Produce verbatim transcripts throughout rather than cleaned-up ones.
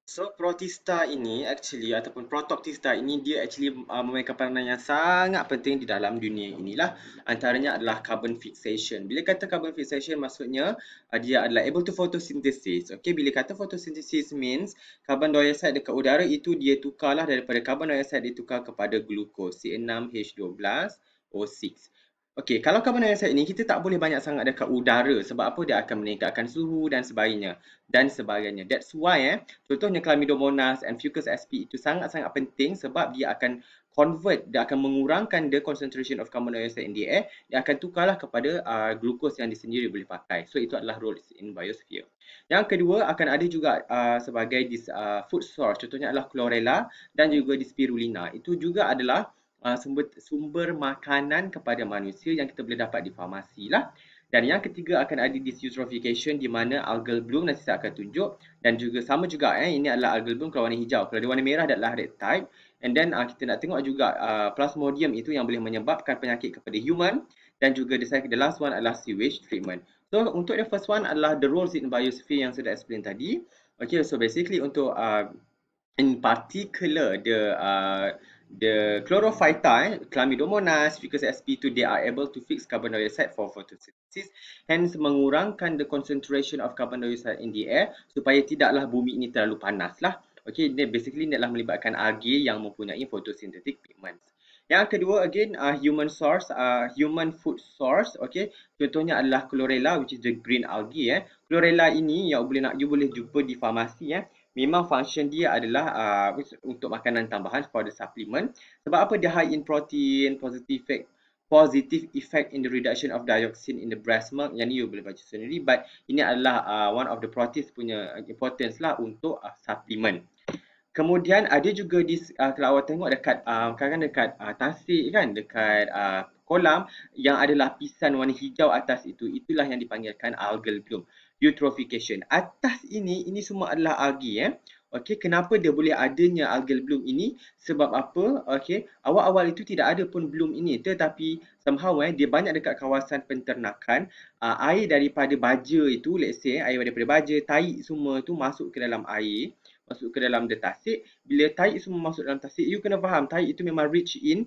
So protista ini actually ataupun protoctista ini dia actually uh, memainkan peranan yang sangat penting di dalam dunia inilah. Antaranya adalah carbon fixation. Bila kata carbon fixation maksudnya uh, dia adalah able to photosynthesis. Okay, bila kata photosynthesis means carbon dioxide dekat udara itu dia tukarlah daripada carbon dioxide ditukar kepada glukos C enam H dua belas O enam. Okey, kalau carbon dioxide ini kita tak boleh banyak sangat dekat udara sebab apa dia akan meningkatkan suhu dan sebagainya dan sebagainya. That's why eh contohnya Chlamydomonas and Fucus sp itu sangat-sangat penting sebab dia akan convert, dia akan mengurangkan the concentration of carbon dioxide in the air, dia akan tukarlah kepada uh, glukos yang dia sendiri boleh pakai. So itu adalah role in biosphere. Yang kedua akan ada juga uh, sebagai this uh, food source, contohnya adalah chlorella dan juga di spirulina. Itu juga adalah uh, sumber sumber makanan kepada manusia yang kita boleh dapat di farmasi lah. Dan yang ketiga akan ada this eutrophication di mana algal bloom nanti saya akan tunjuk dan juga sama juga eh ini adalah algal bloom kalau warna hijau. Kalau dia warna merah adalah red type. And then uh, kita nak tengok juga uh, plasmodium itu yang boleh menyebabkan penyakit kepada human dan juga the second the last one adalah sewage treatment. So untuk the first one adalah the roles in biosphere yang sudah explain tadi. Okay, so basically untuk uh, in particular the uh, the chlorophyta, eh, Chlamydomonas, Ficus sp two, they are able to fix carbon dioxide for photosynthesis, hence mengurangkan the concentration of carbon dioxide in the air supaya tidaklah bumi ini terlalu panas lah. Okay, ini basically ini adalah melibatkan algae yang mempunyai photosynthetic pigments. Yang kedua again uh, human source, uh, human food source. Okay, contohnya adalah chlorella which is the green algae. Eh. Chlorella ini yang boleh nak you boleh jumpa di farmasi. Eh. Memang function dia adalah uh, untuk makanan tambahan for the supplement. Sebab apa dia high in protein, positive effect, positive effect in the reduction of dioxin in the breast milk. Yang ni you boleh baca sendiri. But ini adalah uh, one of the proteins punya importance lah untuk uh, supplement. Kemudian ada juga di uh, kalau awak tengok dekat uh, kadang-kadang dekat uh, tasik kan, dekat uh, kolam yang ada lapisan warna hijau atas itu, itulah yang dipanggilkan algal bloom, eutrophication. Atas ini ini semua adalah algae eh. Okey, kenapa dia boleh adanya algal bloom ini? Sebab apa? Okey, awal-awal itu tidak ada pun bloom ini, tetapi somehow eh dia banyak dekat kawasan penternakan, uh, air daripada baja itu, let's say air daripada baja, tahi semua tu masuk ke dalam air, masuk ke dalam the tasik. Bila tahi semua masuk dalam tasik, you kena faham tahi itu memang rich in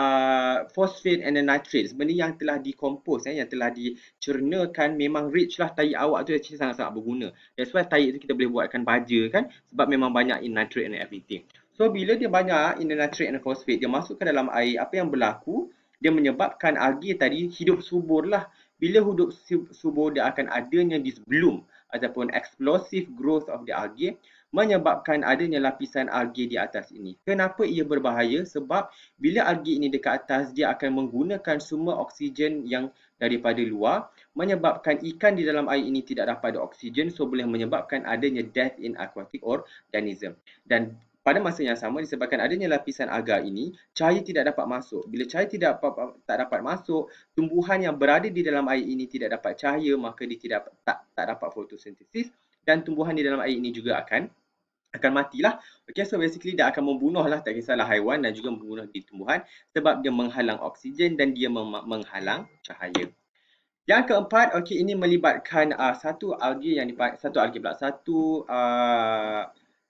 uh, phosphate and nitrate. Benda yang telah dikompos, eh, yang telah dicernakan, memang rich lah. Tahi awak tu actually sangat-sangat berguna. That's why tahi itu kita boleh buatkan baja kan, sebab memang banyak in nitrate and everything. So bila dia banyak in the nitrate and phosphate, dia masuk ke dalam air, apa yang berlaku? Dia menyebabkan algae tadi hidup subur lah. Bila hidup subur, dia akan adanya this bloom ataupun explosive growth of the algae, menyebabkan adanya lapisan algae di atas ini. Kenapa ia berbahaya? Sebab bila algae ini dekat atas, dia akan menggunakan semua oksigen yang daripada luar, menyebabkan ikan di dalam air ini tidak dapat ada oksigen, so boleh menyebabkan adanya death in aquatic organism. Dan pada masa yang sama, disebabkan adanya lapisan alga ini, cahaya tidak dapat masuk. Bila cahaya tidak dapat, tak dapat masuk, tumbuhan yang berada di dalam air ini tidak dapat cahaya, maka dia tidak tak, tak dapat fotosintesis, dan tumbuhan di dalam air ini juga akan akan matilah. Okay, so basically dia akan membunuh lah, tak kisahlah haiwan dan juga membunuh di tumbuhan sebab dia menghalang oksigen dan dia menghalang cahaya. Yang keempat, okay, ini melibatkan uh, satu algae yang dipanggil, satu algae pula, satu uh,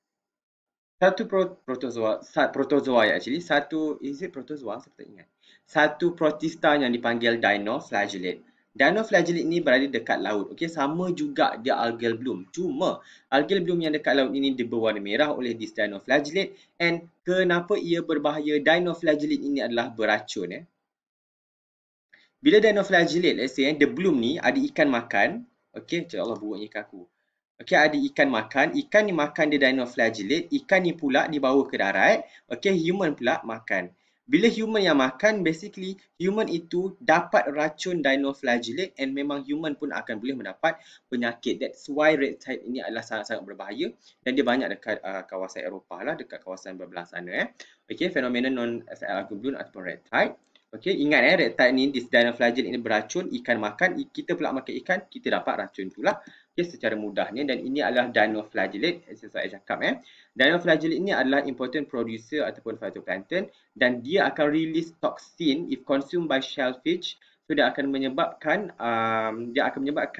satu pro, protozoa, protozoa ya actually, satu, is it protozoa? Saya tak ingat. Satu protista yang dipanggil dinoflagellate. Dinoflagellate ini berada dekat laut. Okey, sama juga dia algal bloom. Cuma algal bloom yang dekat laut ini dia berwarna merah oleh this dinoflagellate. And kenapa ia berbahaya? Dinoflagellate ini adalah beracun eh. Bila dinoflagellate, let's say, the bloom ni ada ikan makan. Okey, ya Allah buruk ikan aku. Okey, ada ikan makan. Ikan ni makan dia dinoflagellate. Ikan ni pula dibawa ke darat. Okey, human pula makan. Bila human yang makan, basically human itu dapat racun dinoflagellate and memang human pun akan boleh mendapat penyakit. That's why red tide ini adalah sangat-sangat berbahaya dan dia banyak dekat uh, kawasan Eropah lah, dekat kawasan bebelah sana eh. Okey, fenomena non S L algal bloom ataupun red tide. Okey, ingat eh red tide ni, this dinoflagellate ini beracun, ikan makan, kita pula makan ikan, kita dapat racun itulah. Okay, secara mudahnya, dan ini adalah dinoflagellate, sesuai saya cakap eh. Dinoflagellate ini adalah important producer ataupun phytoplankton dan dia akan release toxin if consumed by shellfish. So dia akan menyebabkan um, dia akan menyebabkan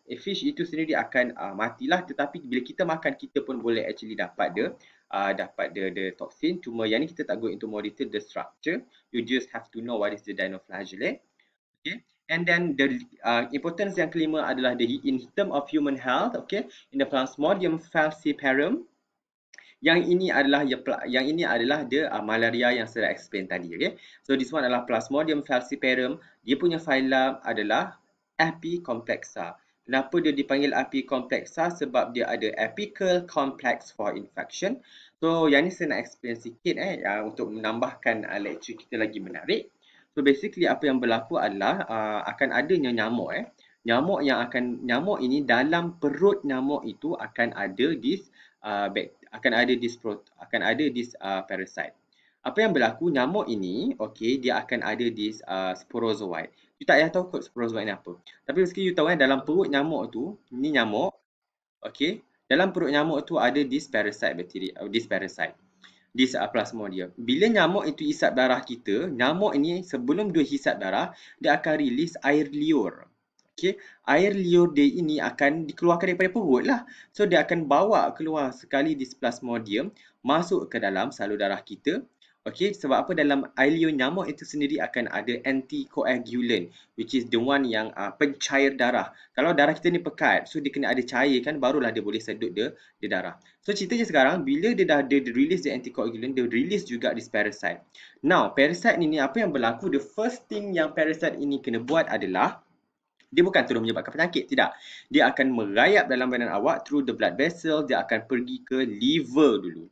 eh, fish itu sendiri akan uh, matilah, tetapi bila kita makan kita pun boleh actually dapat the uh, dapat the the toxin. Cuma yang ni kita tak go into more detail the structure. You just have to know what is the dinoflagellate. Okay, and then the uh, importance yang kelima adalah the in term of human health. Okay, in the Plasmodium falciparum, yang ini adalah yang ini adalah the uh, malaria yang saya explain tadi. Okay, so this one adalah Plasmodium falciparum. Dia punya phylum adalah Apicomplexa. Kenapa dia dipanggil Apicomplexa? Sebab dia ada apical complex for infection. So yang ni saya nak explain sikit eh uh, untuk menambahkan uh, lecture kita lagi menarik. So basically apa yang berlaku adalah uh, akan adanya nyamuk eh. Nyamuk yang akan nyamuk ini dalam perut nyamuk itu akan ada this uh, akan ada this akan ada this uh, parasite. Apa yang berlaku, nyamuk ini okey dia akan ada this uh, sporozoite. You tak payah tahu kot sporozoite ni apa. Tapi meski you tahu eh dalam perut nyamuk tu, ni nyamuk. Okey, dalam perut nyamuk tu ada this parasite bacteria, uh, this parasite. This uh, plasmodium. Bila nyamuk itu hisap darah kita, nyamuk ini sebelum dia hisap darah, dia akan release air liur. Okey, air liur dia ini akan dikeluarkan daripada perut lah. So dia akan bawa keluar sekali this plasmodium masuk ke dalam salur darah kita. Okey, sebab apa dalam air liur nyamuk itu sendiri akan ada anticoagulant, which is the one yang uh, pencair darah. Kalau darah kita ni pekat, so dia kena ada cair kan, barulah dia boleh sedut dia, dia darah. So ceritanya sekarang, bila dia dah dia release the anticoagulant, dia release juga this parasite. Now, parasite ni apa yang berlaku? The first thing yang parasite ini kena buat adalah, dia bukan terus menyebabkan penyakit, tidak. Dia akan merayap dalam badan awak through the blood vessel, dia akan pergi ke liver dulu.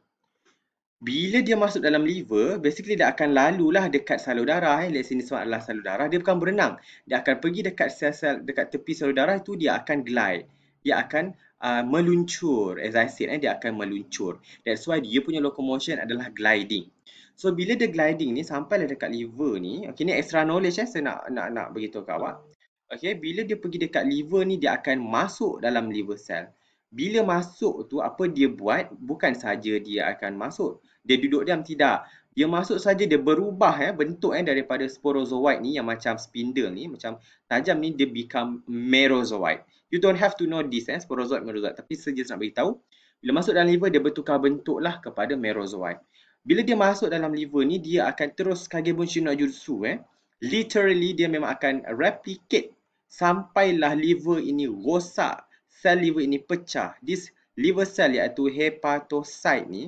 Bila dia masuk dalam liver, basically dia akan lalulah dekat salur darah. Eh. Let's say ni adalah salur darah. Dia bukan berenang. Dia akan pergi dekat sel-sel, dekat tepi salur darah itu, dia akan glide. Dia akan uh, meluncur. As I said, eh, dia akan meluncur. That's why dia punya locomotion adalah gliding. So, bila dia gliding ni, sampailah dekat liver ni. Okay, ni extra knowledge eh, saya nak, nak, nak beritahu kat awak. Okay, bila dia pergi dekat liver ni, dia akan masuk dalam liver cell. Bila masuk tu, apa dia buat? Bukan saja dia akan masuk. Dia duduk diam, tidak. Dia masuk saja, dia berubah eh, bentuk eh, daripada sporozoite ni yang macam spindle ni, macam tajam ni, dia become merozoite. You don't have to know this, eh, sporozoite, merozoite. Tapi saya just nak beritahu. Bila masuk dalam liver, dia bertukar bentuklah kepada merozoite. Bila dia masuk dalam liver ni, dia akan terus kagebunshi no jutsu. Eh. Literally, dia memang akan replicate sampailah liver ini rosak. Sel liver ini pecah. This liver cell iaitu hepatocyte ni,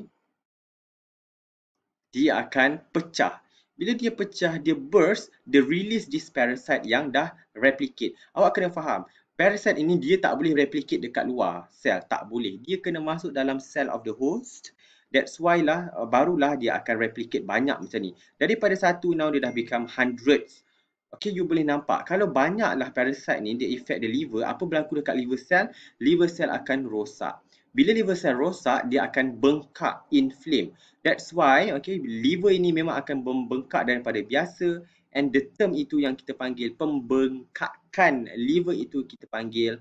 dia akan pecah. Bila dia pecah, dia burst, dia release this parasite yang dah replicate. Awak kena faham, parasite ini dia tak boleh replicate dekat luar sel. Tak boleh. Dia kena masuk dalam cell of the host. That's why lah, barulah dia akan replicate banyak macam ni. Daripada satu, now dia dah become hundreds. Okay, you boleh nampak. Kalau banyaklah parasite ni, dia affect the liver. Apa berlaku dekat liver cell? Liver cell akan rosak. Bila liver cell rosak, dia akan bengkak, inflame. That's why, okay, liver ini memang akan membengkak daripada biasa. And the term itu yang kita panggil pembengkakan liver itu kita panggil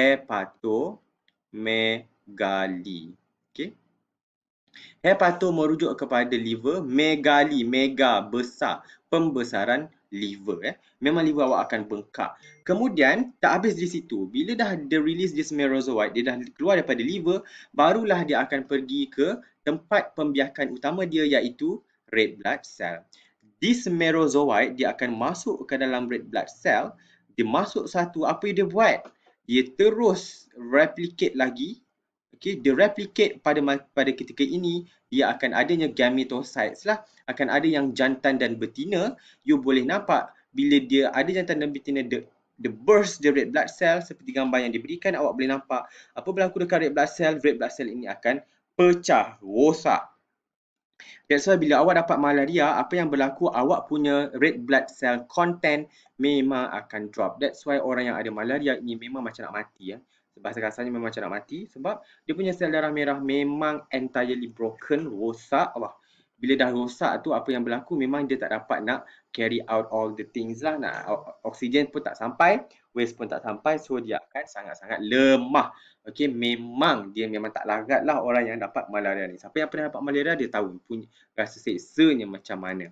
hepatomegaly. Okay. Hepato merujuk kepada liver, megali, mega, besar, pembesaran liver. Eh. Memang liver awak akan bengkak. Kemudian, tak habis di situ. Bila dah dia release this merozoite, dia dah keluar daripada liver, barulah dia akan pergi ke tempat pembiakan utama dia iaitu red blood cell. This merozoite, dia akan masuk ke dalam red blood cell. Dia masuk satu, apa yang dia buat? Dia terus replicate lagi. Okay, dia replicate pada pada ketika ini, dia akan adanya gametocytes lah. Akan ada yang jantan dan betina. You boleh nampak bila dia ada jantan dan betina, the, the burst the red blood cell seperti gambar yang diberikan, awak boleh nampak apa berlaku dekat red blood cell. Red blood cell ini akan pecah, rosak. That's why bila awak dapat malaria, apa yang berlaku, awak punya red blood cell content memang akan drop. That's why orang yang ada malaria ini memang macam nak mati ya. Bahasa kasarnya memang macam nak mati sebab dia punya sel darah merah memang entirely broken, rosak. Wah, bila dah rosak tu apa yang berlaku, memang dia tak dapat nak carry out all the things lah. Nak oksigen pun tak sampai, waste pun tak sampai, so dia akan sangat-sangat lemah. Okey, memang dia memang tak larat lah orang yang dapat malaria ni. Siapa yang pernah dapat malaria dia tahu punya rasa seksanya macam mana.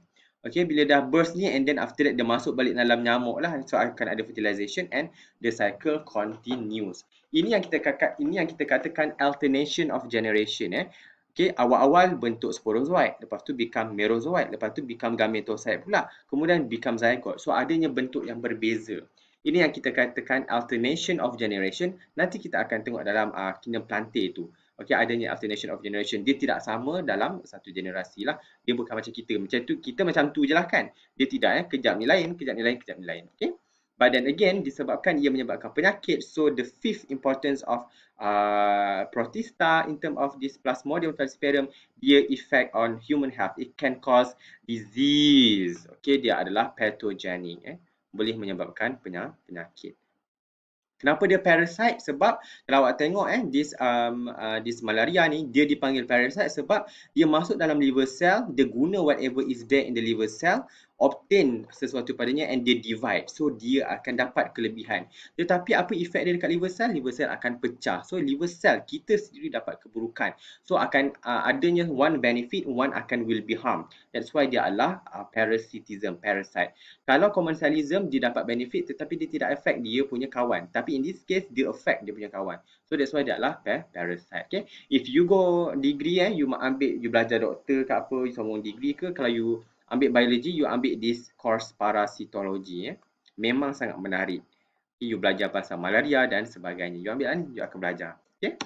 Okay, bila dah burst ni and then after that dia masuk balik dalam nyamuk lah. So akan ada fertilization and the cycle continues. Ini yang kita kata, ini yang kita katakan alternation of generation eh. Okay, awal-awal bentuk sporozoid, lepas tu become merozoid, lepas tu become gametocyte pula, kemudian become zygote. So adanya bentuk yang berbeza. Ini yang kita katakan alternation of generation. Nanti kita akan tengok dalam uh, kingdom plantae tu. Okay, adanya alternation of generation. Dia tidak sama dalam satu generasi lah. Dia bukan macam kita. Macam tu, kita macam tu je lah kan. Dia tidak eh. Kejap ni lain, kejap ni lain, kejap ni lain. Okay. But then again, disebabkan ia menyebabkan penyakit. So, the fifth importance of uh, Protista in term of this Plasmodium falciparum, dia effect on human health. It can cause disease. Okay, dia adalah pathogenic. Eh. Boleh menyebabkan penyakit. Kenapa dia parasite? Sebab kalau awak tengok eh this um uh, this malaria ni dia dipanggil parasite sebab dia masuk dalam liver cell, dia guna whatever is there in the liver cell, obtain sesuatu padanya and dia divide. So dia akan dapat kelebihan. Tetapi apa efek dia dekat liver cell? Liver cell akan pecah. So liver cell kita sendiri dapat keburukan. So akan uh, adanya one benefit, one akan will be harm. That's why dia adalah uh, parasitism, parasite. Kalau commensalism dia dapat benefit tetapi dia tidak affect dia punya kawan. Tapi in this case dia affect dia punya kawan. So that's why dia adalah parasite. Okay. If you go degree eh, you ambil, you belajar doktor ke apa, you sambung degree ke, kalau you ambil biology, you ambil this course parasitology eh. Memang sangat menarik. You belajar pasal malaria dan sebagainya. You ambil ni, you akan belajar. Okay.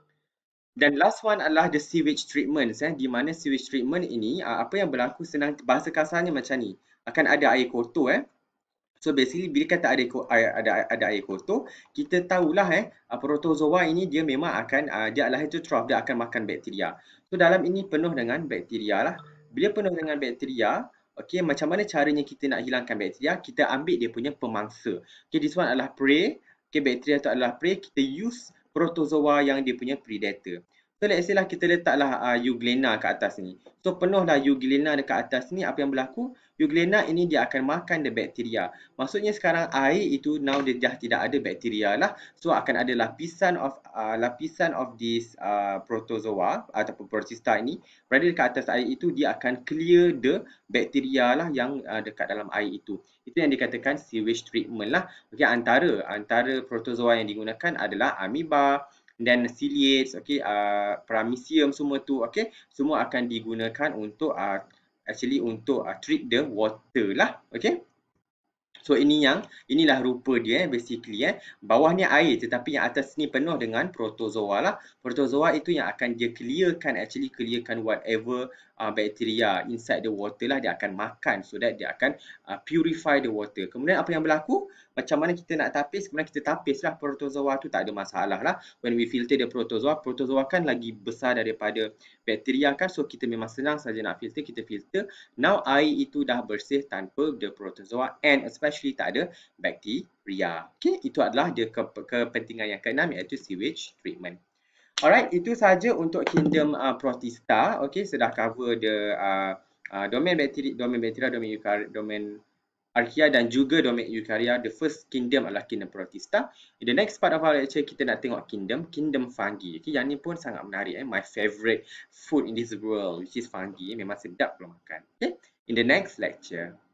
Dan last one adalah the sewage treatment eh, di mana sewage treatment ini apa yang berlaku, senang bahasa kasarnya macam ni. Akan ada air kotor eh. So basically bila kata ada air, ada ada air kotor, kita tahulah eh protozoa ini dia memang akan uh, dia adalah heterotroph, dia akan makan bakteria. So dalam ini penuh dengan bakteria lah. Bila penuh dengan bakteria, okey, macam mana caranya kita nak hilangkan bakteria? Kita ambil dia punya pemangsa. Okey, this one adalah prey. Okey, bakteria itu adalah prey. Kita use protozoa yang dia punya predator. So let's say lah kita letaklah uh, Euglena kat atas ni. So penuhlah Euglena dekat atas ni, apa yang berlaku? Euglena ini dia akan makan the bakteria. Maksudnya sekarang air itu now dia dah tidak ada bakteria lah. So akan ada lapisan of uh, lapisan of this uh, protozoa ataupun protista ini berada dekat atas air itu, dia akan clear the bakteria lah yang uh, dekat dalam air itu. Itu yang dikatakan sewage treatment lah. Okey, antara antara protozoa yang digunakan adalah amoeba dan ciliates, okey, uh, paramecium semua tu, okey, semua akan digunakan untuk uh, actually untuk uh, treat the water lah, okey. So ini yang inilah rupa dia eh, basically eh. Bawah ni air tetapi yang atas ni penuh dengan protozoa lah. Protozoa itu yang akan dia clearkan, actually clearkan whatever uh, bacteria inside the water lah, dia akan makan so that dia akan uh, purify the water. Kemudian apa yang berlaku? Macam mana kita nak tapis? Kemudian kita tapis lah protozoa tu, tak ada masalah lah. When we filter the protozoa, protozoa kan lagi besar daripada bakteria kan, so kita memang senang saja nak filter, kita filter. Now air itu dah bersih tanpa the protozoa and especially tak ada bakteria. Okay, itu adalah dia ke kepentingan yang keenam, iaitu sewage treatment. Alright, itu saja untuk kingdom uh, Protista. Okay, sudah cover the uh, uh, domain bakteria, domain bakteria, domain eukarya, domain Archaea dan juga domain Eukarya. The first kingdom adalah kingdom Protista. In the next part of our lecture, kita nak tengok kingdom, kingdom fungi. Okay, yang ni pun sangat menarik. Eh? My favorite food in this world, which is fungi. Memang sedap kalau makan. Okay, in the next lecture.